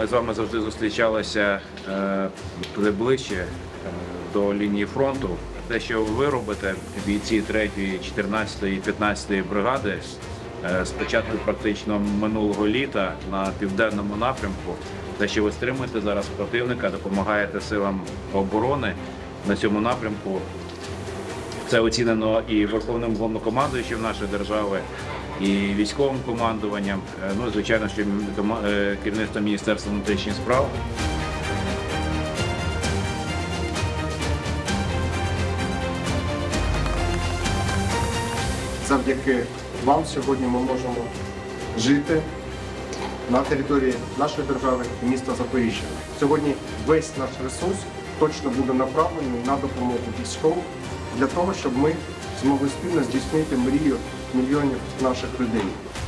ми з вами завжди зустрічалися ближче до лінії фронту. Те, що ви робите, бійці 3-ї, 14-ї, 15-ї бригади, з початку практично минулого літа на південному напрямку, те, що ви стримуєте зараз противника, допомагаєте силам оборони на цьому напрямку, це оцінено і Верховним Головнокомандуючим нашої держави, і військовим командуванням, ну, звичайно, що керівництвом Міністерства внутрішніх справ. Завдяки вам сьогодні ми можемо жити на території нашої держави і міста Запоріжжя. Сьогодні весь наш ресурс точно буде направлений на допомогу військовим для того, щоб ми змогли спільно здійснити мрію мільйонів наших людей.